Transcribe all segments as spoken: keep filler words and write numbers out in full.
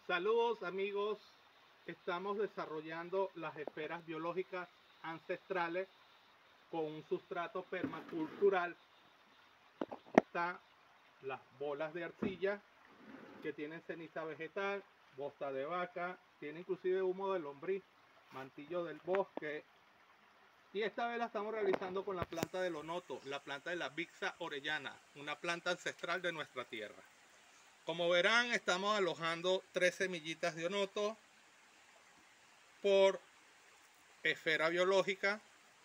Saludos amigos, estamos desarrollando las esferas biológicas ancestrales con un sustrato permacultural. Están las bolas de arcilla que tienen ceniza vegetal, bosta de vaca, tiene inclusive humo de lombriz, mantillo del bosque. Y esta vez la estamos realizando con la planta del onoto, la planta de la Vixa orellana, una planta ancestral de nuestra tierra. Como verán, estamos alojando tres semillitas de onoto por esfera biológica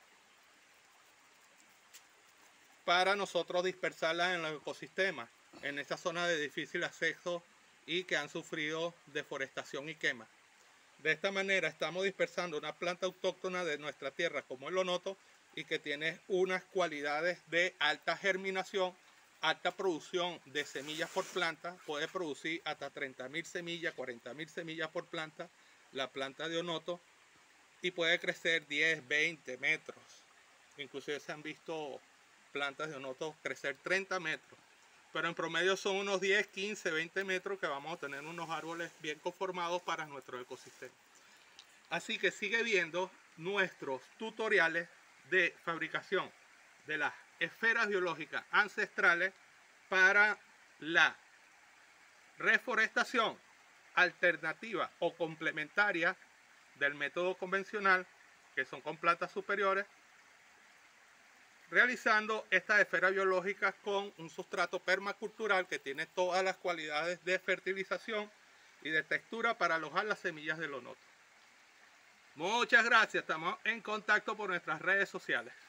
para nosotros dispersarlas en los ecosistemas, en esta zona de difícil acceso y que han sufrido deforestación y quema. De esta manera estamos dispersando una planta autóctona de nuestra tierra como el onoto y que tiene unas cualidades de alta germinación, alta producción de semillas por planta, puede producir hasta treinta mil semillas, cuarenta mil semillas por planta, la planta de onoto, y puede crecer diez, veinte metros. Inclusive se han visto plantas de onoto crecer treinta metros, pero en promedio son unos diez, quince, veinte metros que vamos a tener unos árboles bien conformados para nuestro ecosistema. Así que sigue viendo nuestros tutoriales de fabricación de las esferas biológicas ancestrales para la reforestación alternativa o complementaria del método convencional, que son con plantas superiores, realizando estas esferas biológicas con un sustrato permacultural que tiene todas las cualidades de fertilización y de textura para alojar las semillas del onoto. Muchas gracias, estamos en contacto por nuestras redes sociales.